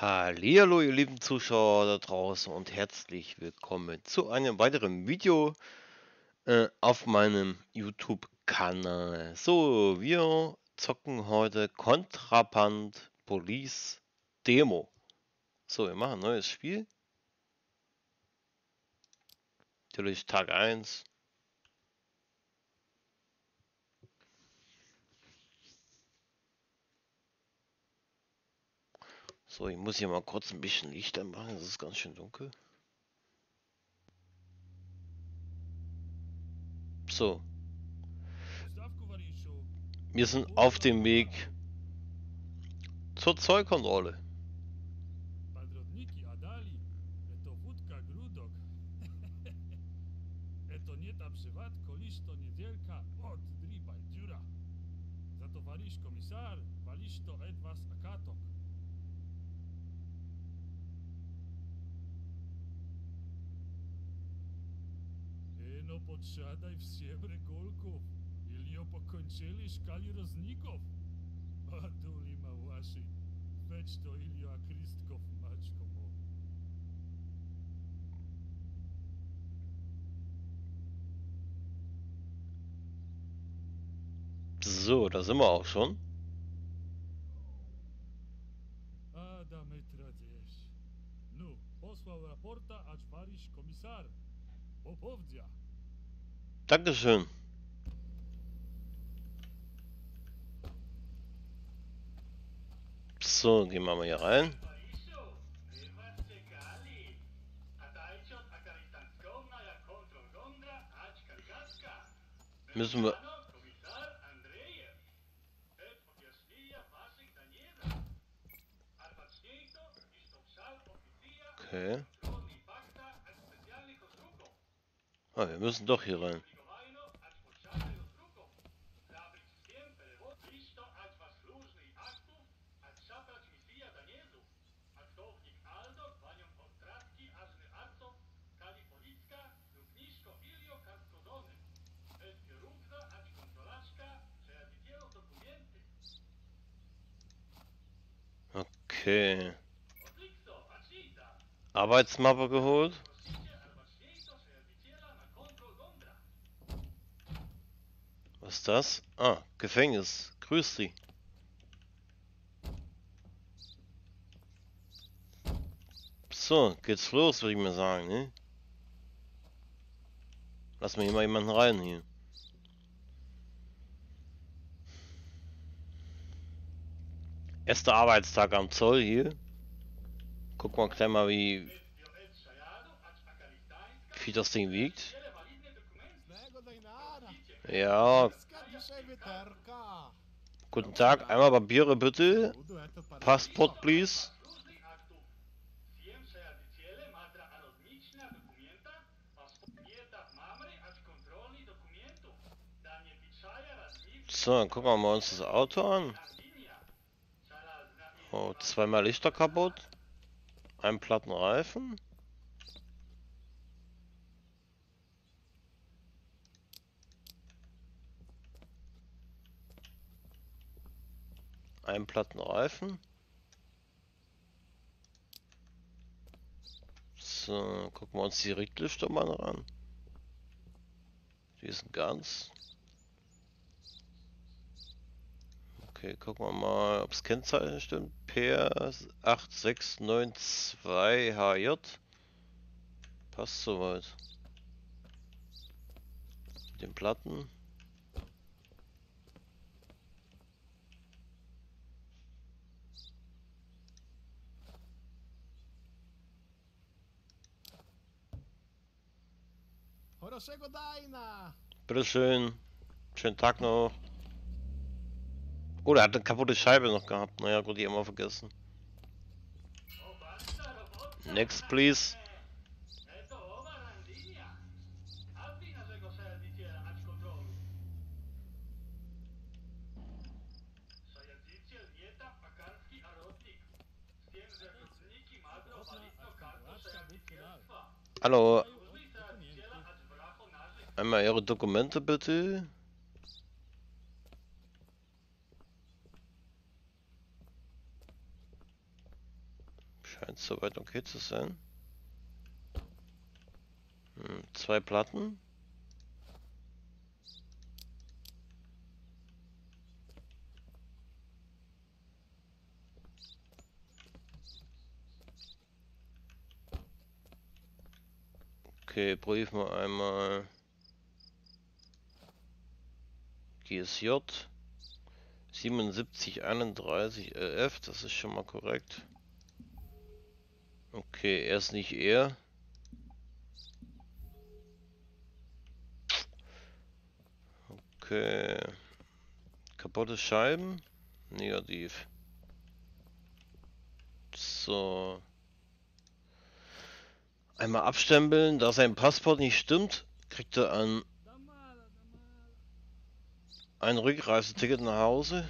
Hallihallo, ihr lieben Zuschauer da draußen und herzlich willkommen zu einem weiteren Video auf meinem YouTube-Kanal. So, wir zocken heute Contraband Police Demo. So, wir machen ein neues Spiel. Natürlich Tag 1. So, ich muss hier mal kurz ein bisschen Licht anmachen, es ist ganz schön dunkel. So, wir sind auf dem Weg zur Zollkontrolle. Padrodniki Adali, to wódka grudok. To nie ta przywatko, lisz to niedzielka, od dribaj dziura. Za towarzysz komisar, walisz to edwas akatok. No podsiadaj w siebre kolków, ilio pokończyli szkali rozników. Aduli małaszy, weź to ilio akrystków maczko mo. So, da sind wir auch schon. Adamy tradziesz. No, posłał raporta, acz warisz komisar. Popowdzia. Dankeschön. So, gehen wir mal hier rein. Müssen wir... Okay. Ah, wir müssen doch hier rein. Okay. Arbeitsmappe geholt. Was ist das? Ah, Gefängnis. Grüß Sie. So, geht's los, würde ich mal sagen, ne? Lass mir hier mal jemanden rein hier. Erster Arbeitstag am Zoll hier. Guck mal gleich mal, wie viel das Ding wiegt. Ja. Guten Tag, einmal Papiere bitte. Passport, please. So, dann gucken wir mal uns das Auto an. Oh, zweimal Lichter kaputt. Ein platten Reifen. Ein platten Reifen. So, gucken wir uns die Richtlichter mal an. Die sind ganz. Okay, gucken wir mal, ob das Kennzeichen stimmt. PR8692HJ. Passt soweit. Mit den Platten. Bitteschön. Schönen Tag noch. Oh, der hat eine kaputte Scheibe noch gehabt. Naja, gut, die haben wir vergessen. Next, please. Hallo. Einmal Ihre Dokumente bitte. Scheint soweit okay zu sein. 2 Platten. Okay, prüfen wir einmal GSJ 7731 LF, das ist schon mal korrekt. Okay, er ist nicht er. Okay, kaputte Scheiben, negativ. So, einmal abstempeln, da sein Passport nicht stimmt, kriegt er ein Rückreiseticket nach Hause.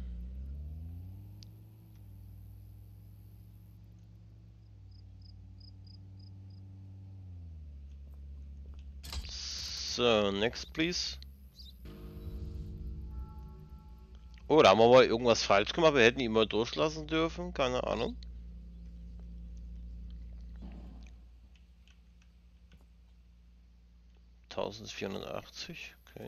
So, next please. Oh, da haben wir aber irgendwas falsch gemacht. Wir hätten ihn mal durchlassen dürfen. Keine Ahnung. $1480. Okay.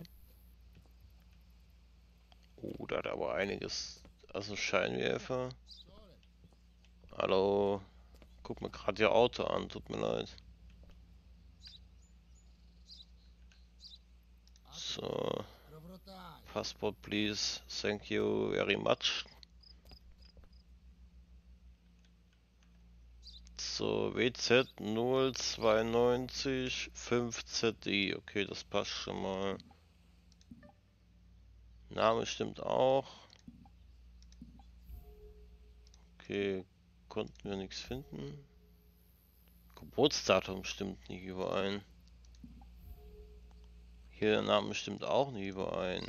Oh, da hat aber einiges. Also Scheinwerfer. Hallo. Guck mir gerade Ihr Auto an. Tut mir leid. So. Passport, please. Thank you very much. So, WZ 092 5ZI. Okay, das passt schon mal. Name stimmt auch. Okay, konnten wir nichts finden. Geburtsdatum stimmt nicht überein. Hier der Name stimmt auch nicht überein.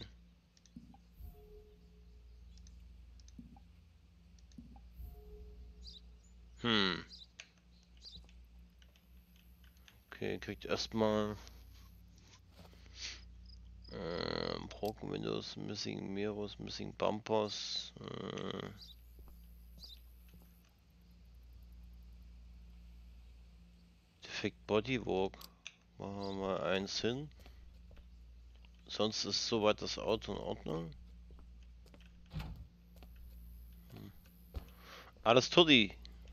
Okay, kriegt erstmal Broken Windows, Missing Mirrors, Missing Bumpers. Defekt Bodywork. Machen wir mal eins hin. Sonst ist soweit das Auto in Ordnung. Alles tutti.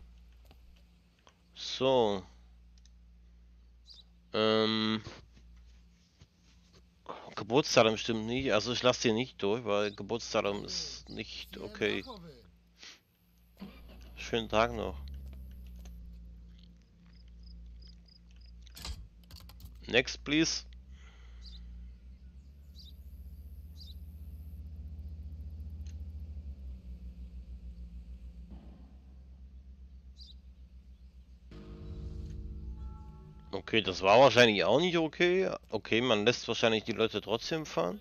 So. Geburtsdatum stimmt nicht. Also ich lasse den nicht durch, weil Geburtsdatum ist nicht okay. Schönen Tag noch. Next, please. Okay, das war wahrscheinlich auch nicht okay. Okay, man lässt wahrscheinlich die Leute trotzdem fahren.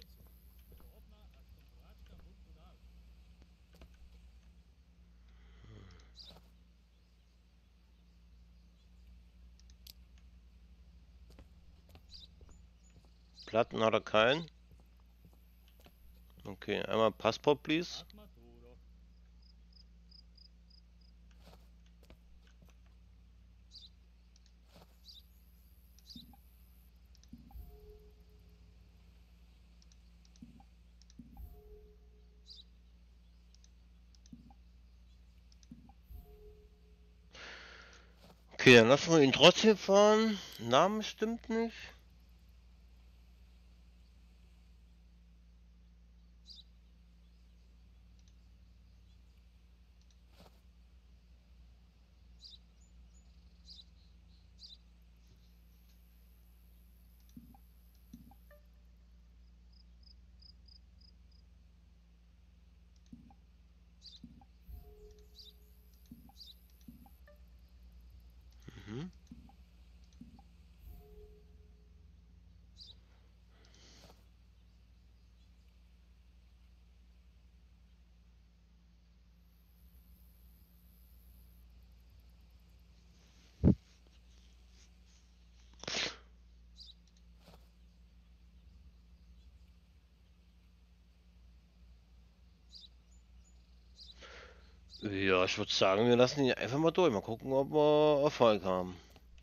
Platten hat er keinen. Okay, einmal Passport, please. Okay, dann lassen wir ihn trotzdem fahren. Name stimmt nicht. Mhm. Ja, ich würde sagen, wir lassen ihn einfach mal durch. Mal gucken, ob wir Erfolg haben.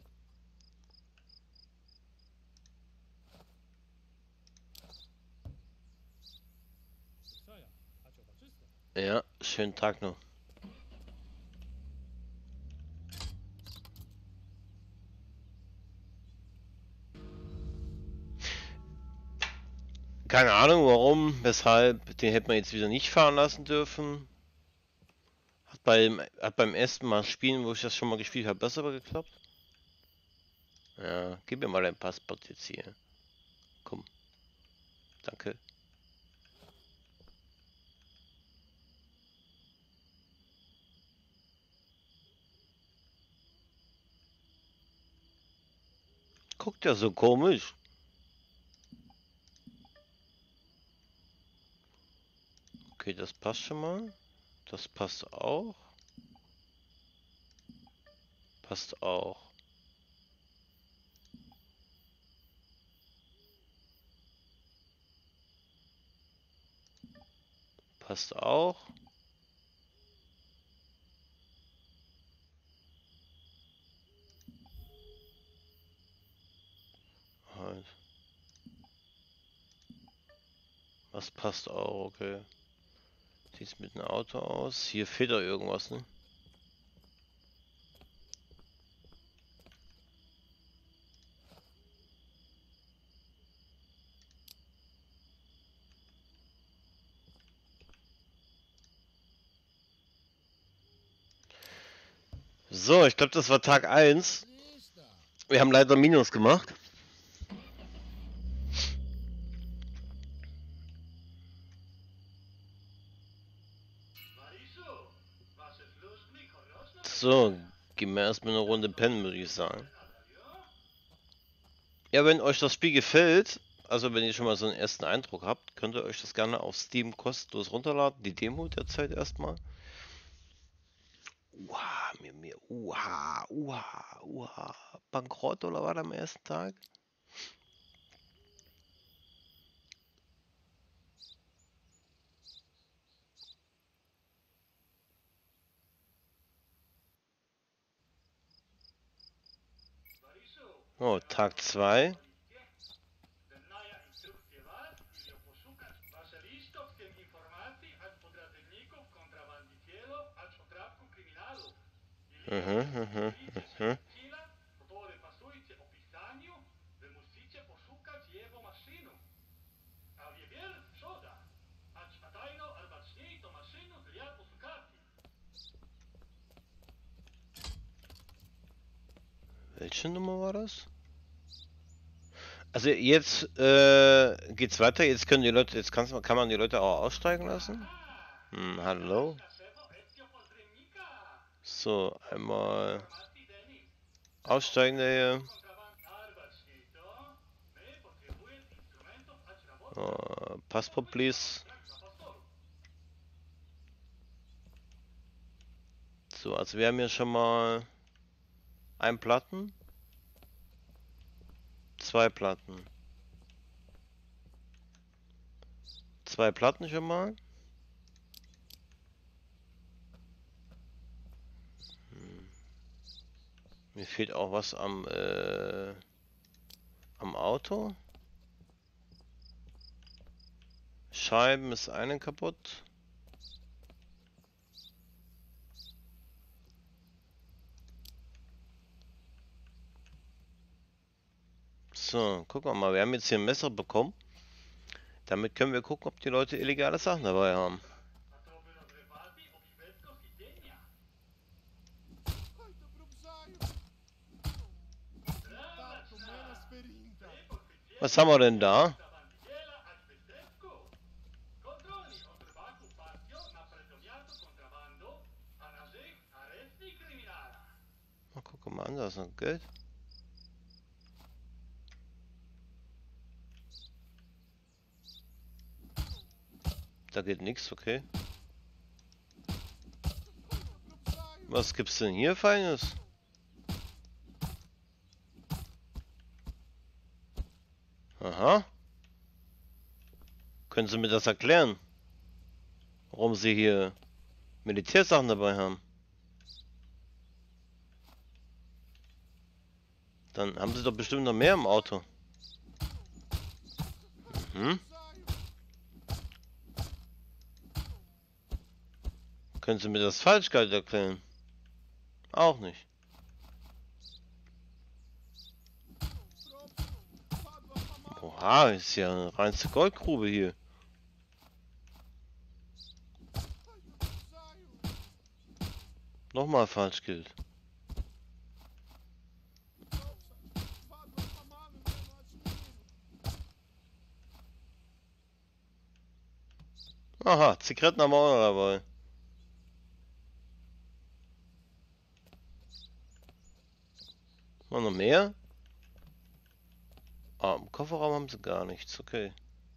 Co ja? A cioba czysto. Ja, schönen Tag noch. Keine Ahnung warum, weshalb. Den hätte man jetzt wieder nicht fahren lassen dürfen. Hat beim ersten Mal spielen, wo ich das schon mal gespielt habe, besser geklappt. Ja, gib mir mal dein Passport jetzt hier. Komm, danke. Guckt ja so komisch. Okay, das passt schon mal. Das passt auch. Passt auch. Passt auch. Halt. Was passt auch, okay. Sieht's mit dem Auto aus? Hier fehlt doch irgendwas, ne? So, ich glaube, das war Tag 1. Wir haben leider Minus gemacht. So, gehen wir erstmal eine Runde pennen, würde ich sagen. Ja, wenn euch das Spiel gefällt, also wenn ihr schon mal so einen ersten Eindruck habt, könnt ihr euch das gerne auf Steam kostenlos runterladen. Die Demo derzeit erstmal. Uha. Bankrott oder was am ersten Tag? Oh, Tag 2. Mhm. Welche Nummer war das? Also jetzt geht's weiter. Jetzt können die Leute, kann man die Leute auch aussteigen lassen. Hallo. So, einmal aussteigen der hier. Passport, please. So, also wir haben hier schon mal ein Platten, zwei Platten. Zwei Platten schon mal. Mir fehlt auch was am Auto. Scheiben ist eine kaputt. So, gucken wir mal. Wir haben jetzt hier ein Messer bekommen. Damit können wir gucken, ob die Leute illegale Sachen dabei haben. Was haben wir denn da? Mal gucken mal an, da ist noch Geld. Da geht nichts, okay. Was gibt's denn hier Feines? Aha. Können Sie mir das erklären? Warum Sie hier Militärsachen dabei haben. Dann haben sie doch bestimmt noch mehr im Auto. Mhm. Können Sie mir das Falschgeld erklären? Auch nicht. Oha, ist ja eine reinste Goldgrube hier. Nochmal Falschgeld. Aha, Zigaretten haben wir auch noch dabei. Noch mehr? Ah, im Kofferraum haben sie gar nichts, okay.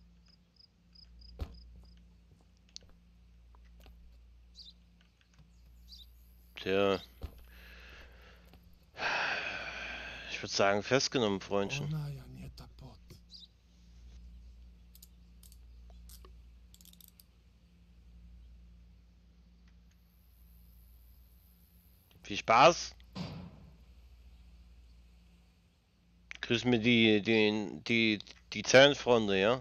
Tja. Ich würde sagen, festgenommen, Freundchen. Viel Spaß. Grüß mir die Zellenfreunde, ja?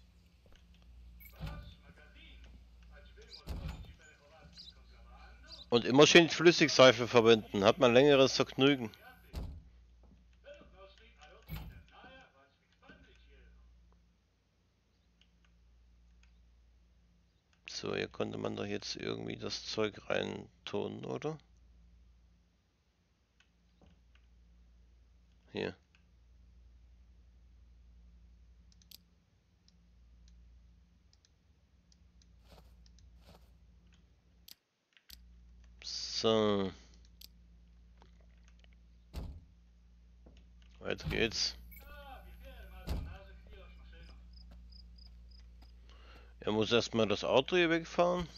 Und immer schön Flüssigseife verwenden, hat man längeres Vergnügen. So, hier konnte man doch jetzt irgendwie das Zeug rein tun, oder? Hier. So. Weiter geht's. Er muss erstmal das Auto hier wegfahren.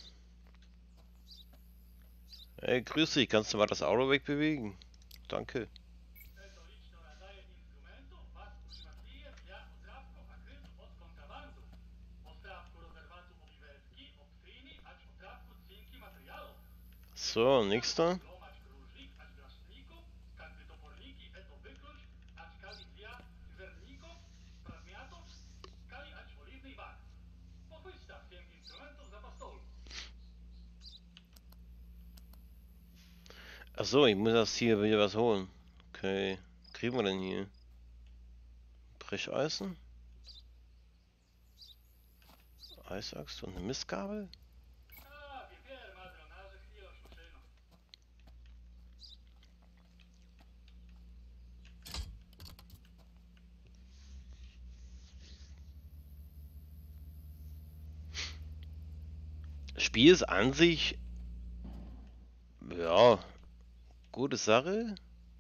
Hey, grüß dich, kannst du mal das Auto wegbewegen? Danke. So, nächster. Achso, ich muss erst hier wieder was holen. Okay, kriegen wir denn hier? Brecheisen? Eisaxt und eine Mistgabel? Das Spiel ist an sich, ja, gute Sache.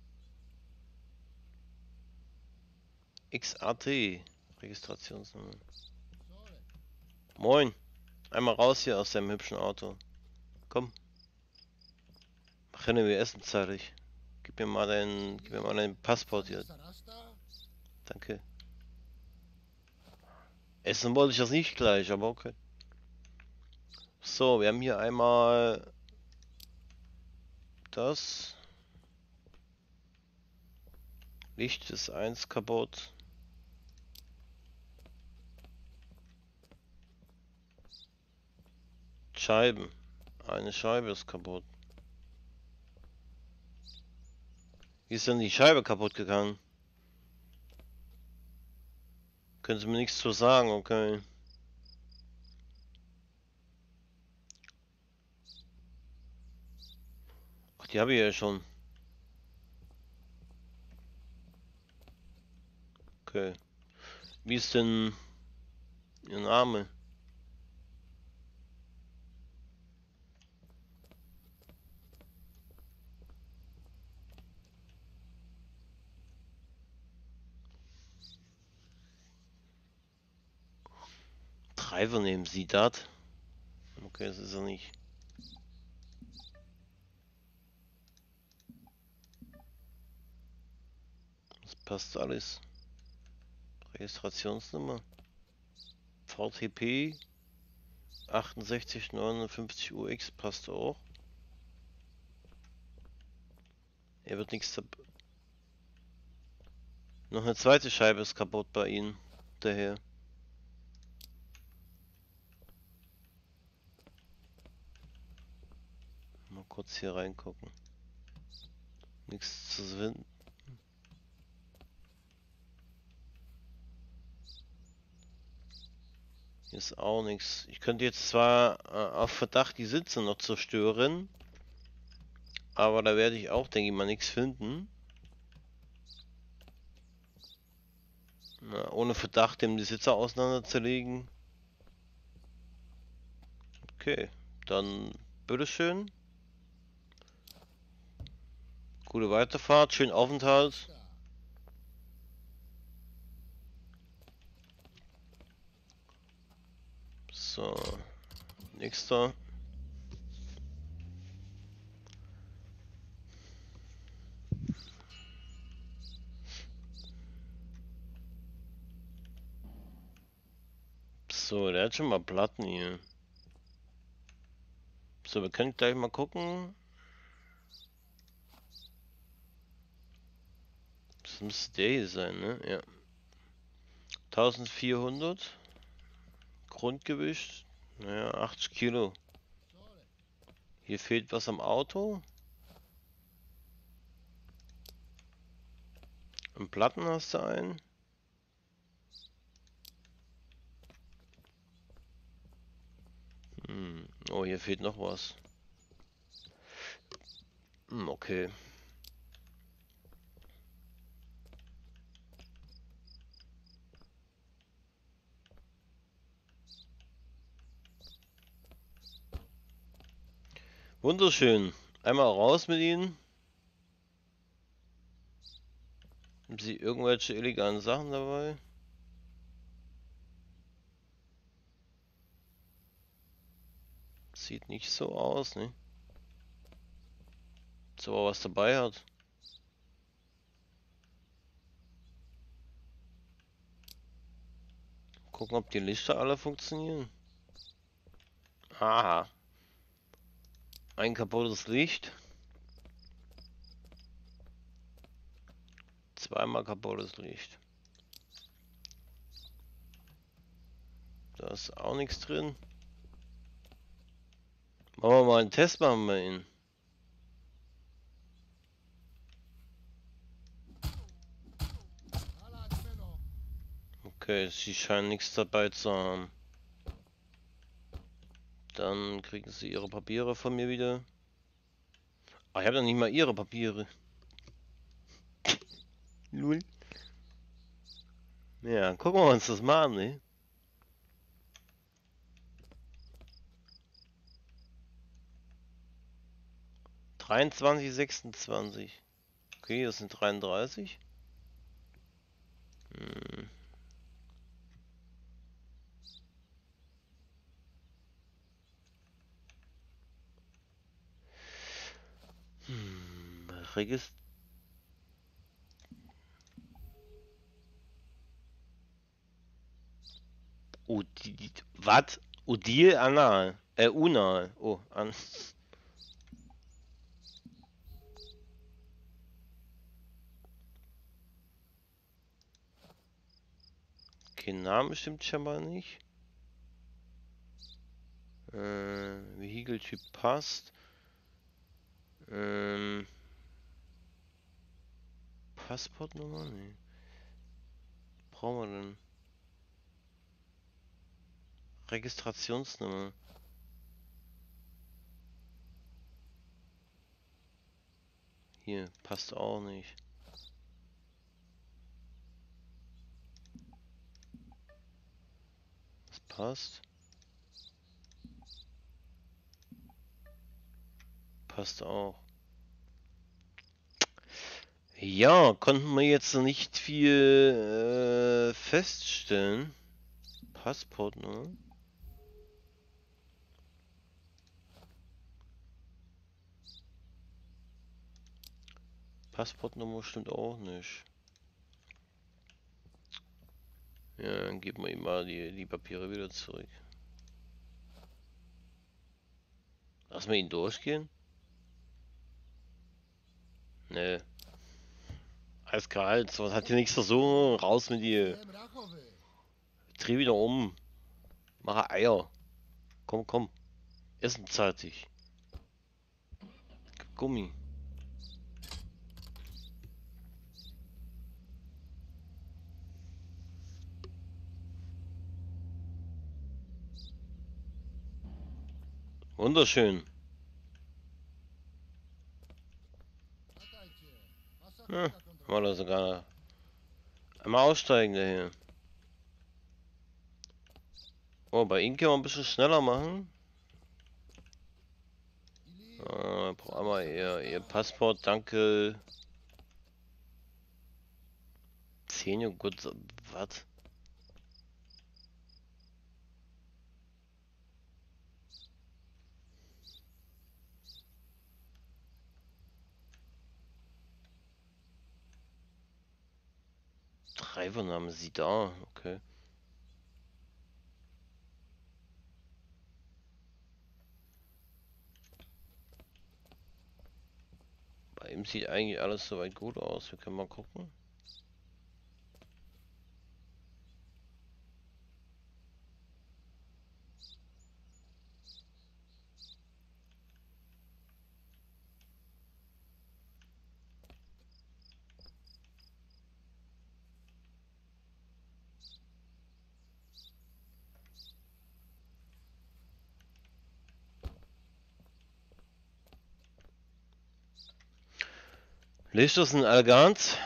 XAT, Registrationsnummer. Moin, einmal raus hier aus deinem hübschen Auto. Komm, mach hin, wir essen zeitig. Gib mir mal dein Passport hier. Danke. Essen wollte ich das nicht gleich, aber okay. So, wir haben hier einmal das. Licht ist eins kaputt. Scheiben. Eine Scheibe ist kaputt. Wie ist denn die Scheibe kaputt gegangen? Können Sie mir nichts zu sagen, okay. Ach, die habe ich ja schon. Okay. Wie ist denn Ihr Name? Driver nehmen Sie das? Okay, das ist er nicht. Das passt alles. Registrationsnummer. VTP 6859 UX passt auch. Er wird nichts. Noch eine zweite Scheibe ist kaputt bei Ihnen. Daher. Mal kurz hier reingucken. Nichts zu finden. Hier ist auch nichts. Ich könnte jetzt zwar auf Verdacht die Sitze noch zerstören, aber da werde ich auch, denke ich mal, nichts finden. Na, ohne Verdacht, dem die Sitze auseinanderzulegen. Okay, dann bitteschön. Gute Weiterfahrt, schönen Aufenthalt. So, nächster. So, der hat schon mal Platten hier. So, wir können gleich mal gucken. Das müsste der hier sein, ne? Ja. 1400. Grundgewicht. Naja, 80 Kilo. Hier fehlt was am Auto. Im Platten hast du einen. Oh, hier fehlt noch was. Okay. Wunderschön. Einmal raus mit ihnen. Haben Sie irgendwelche illegalen Sachen dabei? Sieht nicht so aus, ne? So, aber was dabei hat. Gucken, ob die Lichter alle funktionieren. Aha. Ein kaputtes Licht. Zweimal kaputtes Licht. Da ist auch nichts drin. Machen wir mal einen Test machen wir ihn. Okay, sie scheinen nichts dabei zu haben. Dann kriegen sie ihre Papiere von mir wieder. Ah, ich habe doch nicht mal ihre Papiere. Lul. Ja, gucken wir uns das mal an, ne? (23, 26). Okay, das sind 33. Hm. Regist. Was? Udil anal. Unal. Oh, an. Okay, Name stimmt scheinbar nicht. Vehikeltyp passt. Passportnummer? Nee. Brauchen wir denn? Registrationsnummer. Hier, passt auch nicht. Das passt. Passt auch. Ja, konnten wir jetzt nicht viel feststellen. Passportnummer. Passportnummer stimmt auch nicht. Ja, dann geben wir ihm mal die Papiere wieder zurück. Lassen wir ihn durchgehen? Ne. Eiskalt. Was hat hier nichts so? Raus mit dir. Dreh wieder um. Mache Eier. Komm, komm. Essen zeitig. Gummi. Wunderschön. Ja, war da sogar. Einmal aussteigen daher. Oh, bei Ihnen können wir ein bisschen schneller machen. Brauch einmal ihr Passport, danke. 10 Uhr, gut, was? Drei von haben Sie da, okay. Bei ihm sieht eigentlich alles soweit gut aus. Wir können mal gucken. Lichter sind elegant.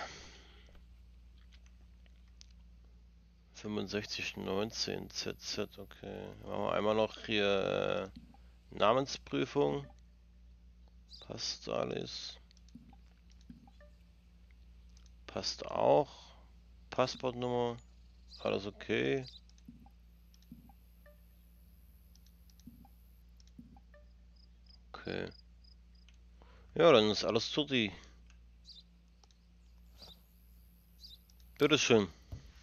6519 ZZ, okay. Machen wir einmal noch hier Namensprüfung. Passt alles. Passt auch. Passportnummer. Alles okay. Okay. Ja, dann ist alles tutti. Bitteschön.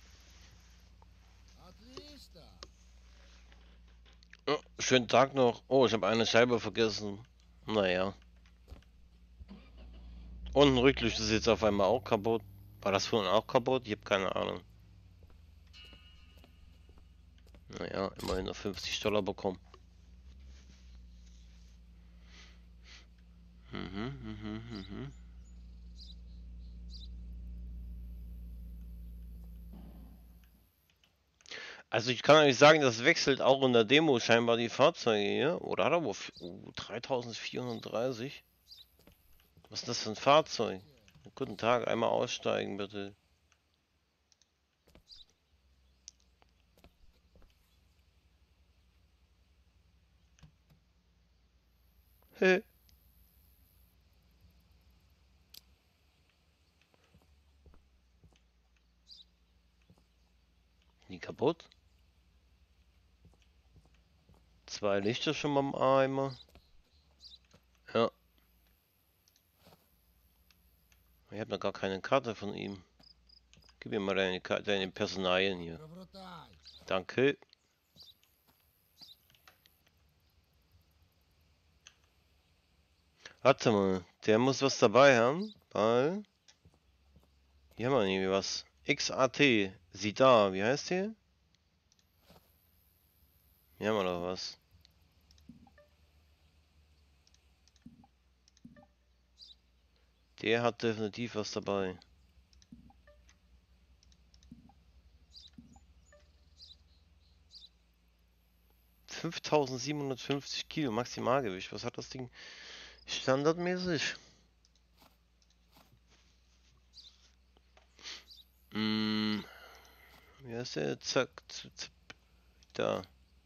Ja, schönen Tag noch. Oh, ich habe eine Scheibe vergessen. Naja. Und ein Rücklicht ist jetzt auf einmal auch kaputt. War das vorhin auch kaputt? Ich habe keine Ahnung. Naja, immerhin noch $50 bekommen. Mhm. Also ich kann euch sagen, das wechselt auch in der Demo scheinbar die Fahrzeuge hier. Oder hat er wohl 3430? Was ist das für ein Fahrzeug? Guten Tag, einmal aussteigen bitte. Hä? Nie kaputt? Zwei Lichter schon mal im Eimer. Ja. Ich habe noch gar keine Karte von ihm. Gib mir mal deine Personalien hier. Danke. Warte mal, der muss was dabei haben, weil hier haben wir irgendwie was. XAT, sieh da, wie heißt der? Hier haben wir doch was. Der hat definitiv was dabei. $5750 Maximalgewicht. Was hat das Ding standardmäßig? Wie heißt der? Zack, da.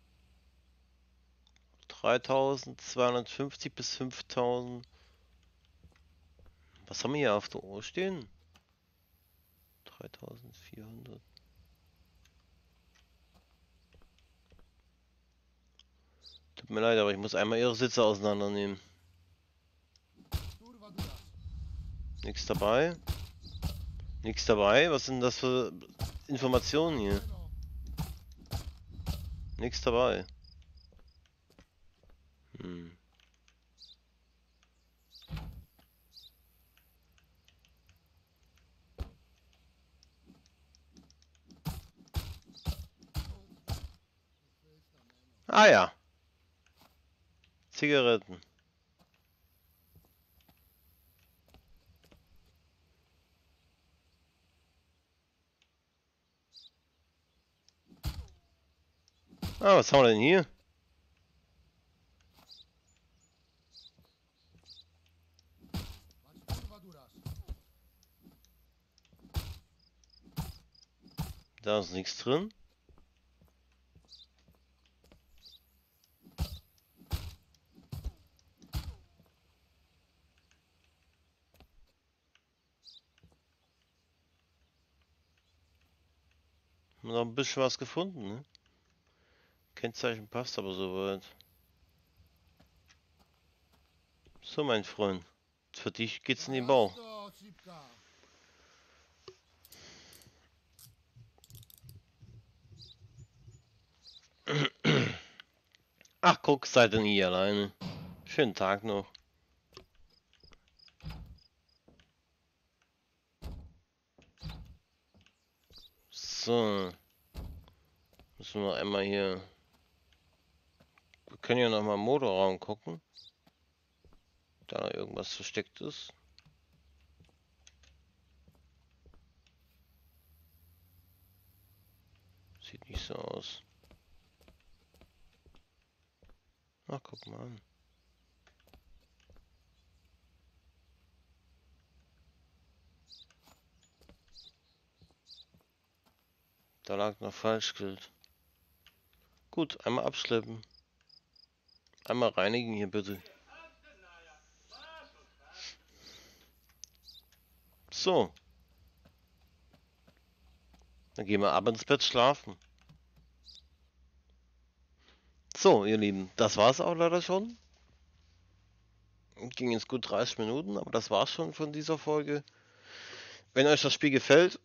3250 bis 5000. Was haben wir hier auf der Uhr stehen? 3400. Tut mir leid, aber ich muss einmal ihre Sitze auseinandernehmen. Nichts dabei. Nichts dabei. Was sind das für Informationen hier? Nichts dabei. Ah ja. Zigaretten. Ah, was haben wir denn hier? Da ist nichts drin. Noch ein bisschen was gefunden, ne? Kennzeichen passt aber soweit. So, mein Freund. Für dich geht's in den Bau. Ach, guck, seid ihr nie alleine. Schönen Tag noch. So. Müssen wir noch einmal hier. Wir können ja noch mal im Motorraum gucken. Da noch irgendwas versteckt ist. Sieht nicht so aus. Ach, guck mal an. Da lag noch Falschgeld. Gut, einmal abschleppen. Einmal reinigen hier bitte. So. Dann gehen wir ab ins Bett schlafen. So, ihr Lieben, das war's auch leider schon. Ging jetzt gut 30 Minuten, aber das war's schon von dieser Folge. Wenn euch das Spiel gefällt,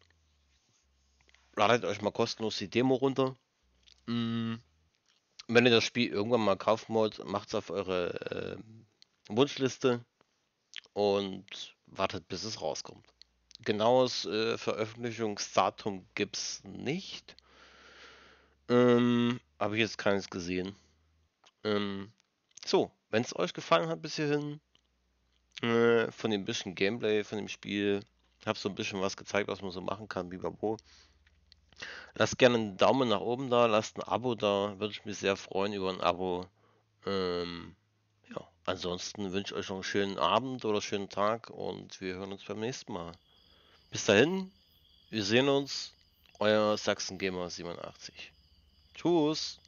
ladet euch mal kostenlos die Demo runter. Wenn ihr das Spiel irgendwann mal kaufen wollt, macht's auf eure Wunschliste und wartet, bis es rauskommt. Genaues Veröffentlichungsdatum gibt's nicht. Habe ich jetzt keines gesehen. So, wenn es euch gefallen hat bis hierhin, von dem bisschen Gameplay von dem Spiel, habe so ein bisschen was gezeigt, was man so machen kann, bibabo. Lasst gerne einen Daumen nach oben da, lasst ein Abo da, würde ich mich sehr freuen über ein Abo. Ja, ansonsten wünsche ich euch noch einen schönen Abend oder schönen Tag und wir hören uns beim nächsten Mal. Bis dahin, wir sehen uns, euer Sachsen Gamer 87. Tschüss.